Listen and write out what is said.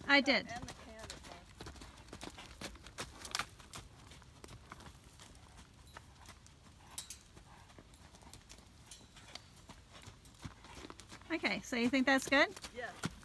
I did. And the canvas. Okay, so you think that's good? Yes.